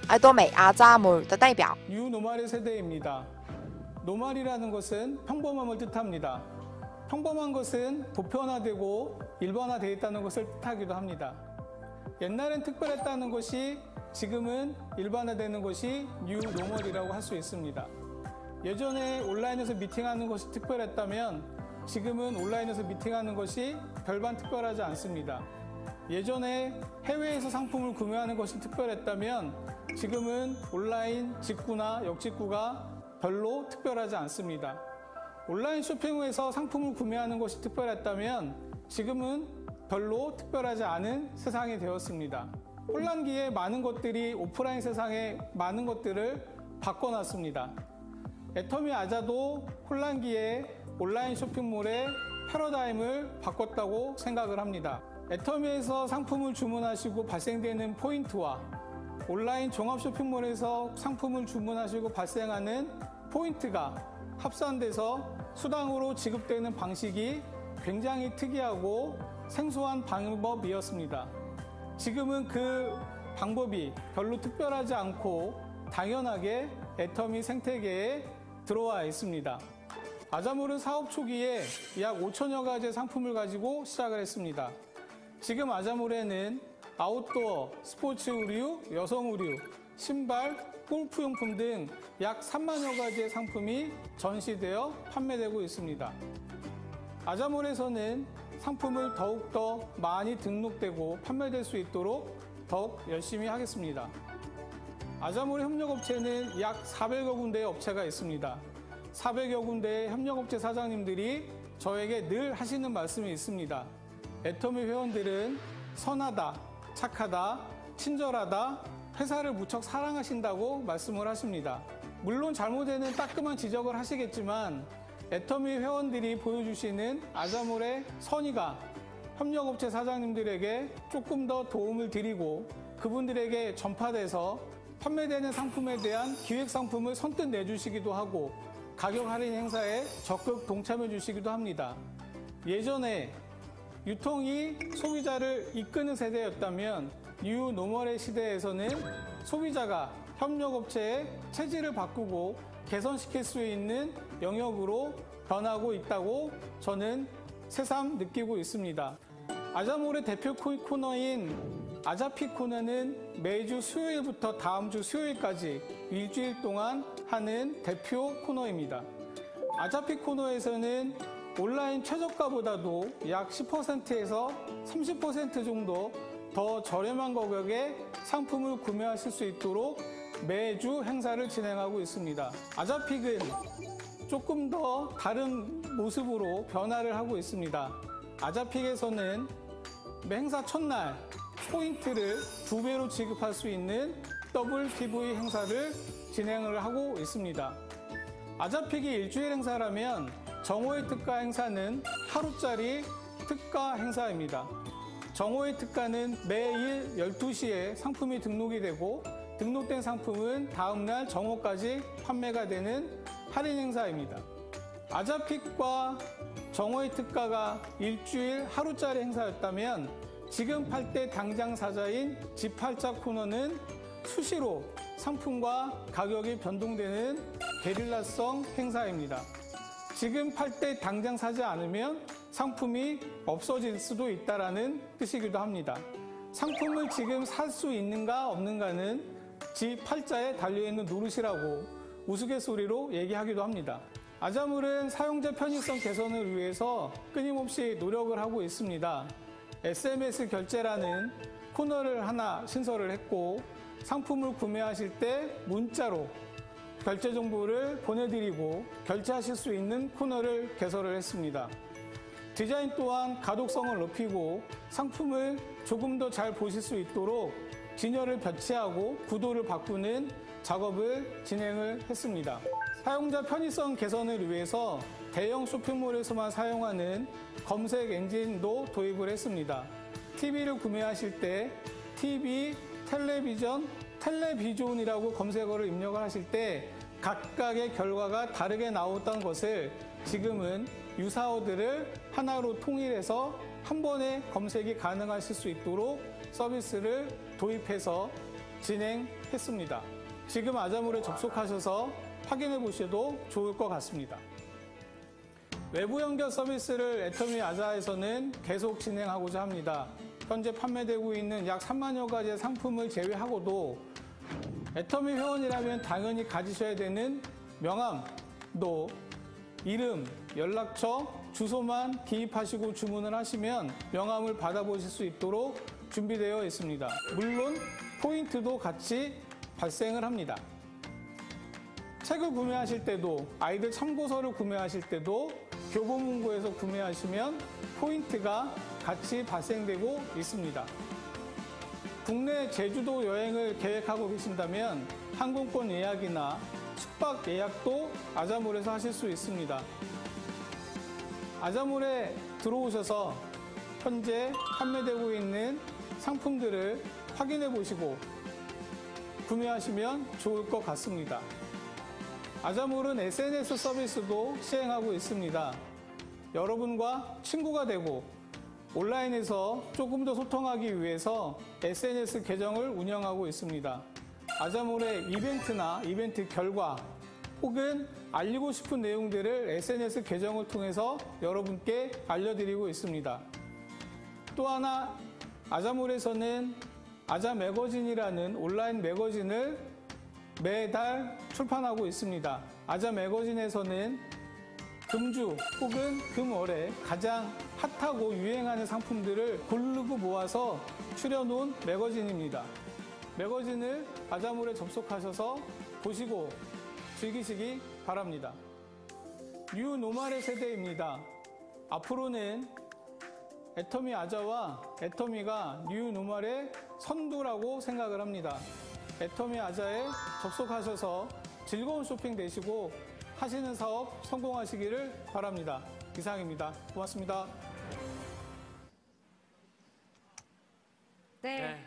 爱多美阿扎姆的代表。 뉴노멀의 세대입니다. 노멀이라는 것은 평범함을 뜻합니다. 평범한 것은 보편화되고 일반화되어 있다는 것을 뜻하기도 합니다. 옛날엔 특별했다는 것이 지금은 일반화되는 것이 뉴노멀이라고 할 수 있습니다. 예전에 온라인에서 미팅하는 것이 특별했다면 지금은 온라인에서 미팅하는 것이 별반 특별하지 않습니다. 예전에 해외에서 상품을 구매하는 것이 특별했다면 지금은 온라인 직구나 역직구가 별로 특별하지 않습니다. 온라인 쇼핑에서 상품을 구매하는 것이 특별했다면 지금은 별로 특별하지 않은 세상이 되었습니다. 혼란기에 많은 것들이 오프라인 세상에 많은 것들을 바꿔놨습니다. 애터미 아자도 혼란기에 온라인 쇼핑몰의 패러다임을 바꿨다고 생각을 합니다. 애터미에서 상품을 주문하시고 발생되는 포인트와 온라인 종합 쇼핑몰에서 상품을 주문하시고 발생하는 포인트가 합산돼서 수당으로 지급되는 방식이 굉장히 특이하고 생소한 방법이었습니다. 지금은 그 방법이 별로 특별하지 않고 당연하게 애터미 생태계에 들어와 있습니다. 아자몰은 사업 초기에 약 5천여 가지의 상품을 가지고 시작을 했습니다. 지금 아자몰에는 아웃도어, 스포츠 의류, 여성 의류, 신발, 골프용품 등 약 3만여 가지의 상품이 전시되어 판매되고 있습니다. 아자몰에서는 상품을 더욱더 많이 등록되고 판매될 수 있도록 더욱 열심히 하겠습니다. 아자몰의 협력업체는 약 400여 군데의 업체가 있습니다. 400여 군데의 협력업체 사장님들이 저에게 늘 하시는 말씀이 있습니다. 애터미 회원들은 선하다, 착하다, 친절하다, 회사를 무척 사랑하신다고 말씀을 하십니다. 물론 잘못에는 따끔한 지적을 하시겠지만 애터미 회원들이 보여주시는 아자몰의 선의가 협력업체 사장님들에게 조금 더 도움을 드리고 그분들에게 전파돼서 판매되는 상품에 대한 기획 상품을 선뜻 내주시기도 하고 가격 할인 행사에 적극 동참해 주시기도 합니다. 예전에 유통이 소비자를 이끄는 세대였다면 뉴노멀의 시대에서는 소비자가 협력업체의 체질을 바꾸고 개선시킬 수 있는 영역으로 변하고 있다고 저는 새삼 느끼고 있습니다. 아자몰의 대표 코너인 아자피 코너는 매주 수요일부터 다음 주 수요일까지 일주일 동안 하는 대표 코너입니다. 아자피 코너에서는 온라인 최저가보다도 약 10%에서 30% 정도 더 저렴한 가격에 상품을 구매하실 수 있도록 매주 행사를 진행하고 있습니다. 아자픽은 조금 더 다른 모습으로 변화를 하고 있습니다. 아자픽에서는 행사 첫날 포인트를 2배로 지급할 수 있는 더블 PV 행사를 진행을 하고 있습니다. 아자픽이 일주일 행사라면 정오의 특가 행사는 하루짜리 특가 행사입니다. 정오의 특가는 매일 12시에 상품이 등록이 되고 등록된 상품은 다음날 정오까지 판매가 되는 할인 행사입니다. 아자픽과 정오의 특가가 일주일 하루짜리 행사였다면 지금 팔 때 당장 사자인 집팔자 코너는 수시로 상품과 가격이 변동되는 게릴라성 행사입니다. 지금 팔 때 당장 사지 않으면 상품이 없어질 수도 있다는 뜻이기도 합니다. 상품을 지금 살 수 있는가 없는가는 지8자에 달려있는 노릇이라고 우스갯소리로 얘기하기도 합니다. 아자몰은 사용자 편의성 개선을 위해서 끊임없이 노력을 하고 있습니다. SMS 결제라는 코너를 하나 신설을 했고 상품을 구매하실 때 문자로 결제 정보를 보내드리고 결제하실 수 있는 코너를 개설을 했습니다. 디자인 또한 가독성을 높이고 상품을 조금 더 잘 보실 수 있도록 진열을 배치하고 구도를 바꾸는 작업을 진행을 했습니다. 사용자 편의성 개선을 위해서 대형 쇼핑몰에서만 사용하는 검색 엔진도 도입을 했습니다. TV를 구매하실 때 TV, 텔레비전이라고 검색어를 입력을 하실 때 각각의 결과가 다르게 나왔던 것을 지금은 유사어들을 하나로 통일해서 한 번에 검색이 가능하실 수 있도록 서비스를 도입해서 진행했습니다. 지금 아자몰에 접속하셔서 확인해 보셔도 좋을 것 같습니다. 외부 연결 서비스를 애터미 아자에서는 계속 진행하고자 합니다. 현재 판매되고 있는 약 3만여 가지의 상품을 제외하고도 애터미 회원이라면 당연히 가지셔야 되는 명함도 이름, 연락처, 주소만 기입하시고 주문을 하시면 명함을 받아보실 수 있도록 준비되어 있습니다. 물론 포인트도 같이 발생을 합니다. 책을 구매하실 때도 아이들 참고서를 구매하실 때도 교보문고에서 구매하시면 포인트가 같이 발생되고 있습니다. 국내 제주도 여행을 계획하고 계신다면 항공권 예약이나 숙박 예약도 아자몰에서 하실 수 있습니다. 아자몰에 들어오셔서 현재 판매되고 있는 상품들을 확인해 보시고 구매하시면 좋을 것 같습니다. 아자몰은 SNS 서비스도 시행하고 있습니다. 여러분과 친구가 되고 온라인에서 조금 더 소통하기 위해서 SNS 계정을 운영하고 있습니다. 아자몰의 이벤트나 이벤트 결과 혹은 알리고 싶은 내용들을 SNS 계정을 통해서 여러분께 알려드리고 있습니다. 또 하나 아자몰에서는 아자 매거진이라는 온라인 매거진을 매달 출판하고 있습니다. 아자 매거진에서는 금주 혹은 금월에 가장 핫하고 유행하는 상품들을 고르고 모아서 추려놓은 매거진입니다. 매거진을 아자몰에 접속하셔서 보시고 즐기시기 바랍니다. 뉴 노말의 세대입니다. 앞으로는 애터미 아자와 애터미가 뉴 노말의 선두라고 생각을 합니다. 애터미 아자에 접속하셔서 즐거운 쇼핑 되시고 하시는 사업 성공하시기를 바랍니다. 이상입니다. 고맙습니다. 네.